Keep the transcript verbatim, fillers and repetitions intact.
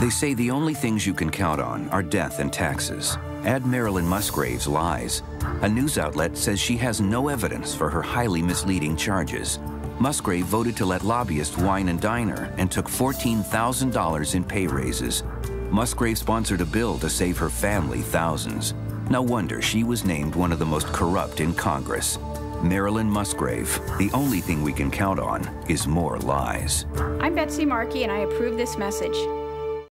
They say the only things you can count on are death and taxes. Add Marilyn Musgrave's lies. A news outlet says she has no evidence for her highly misleading charges. Musgrave voted to let lobbyists wine and dine her and took fourteen thousand dollars in pay raises. Musgrave sponsored a bill to save her family thousands. No wonder she was named one of the most corrupt in Congress. Marilyn Musgrave, the only thing we can count on is more lies. I'm Betsy Markey, and I approve this message.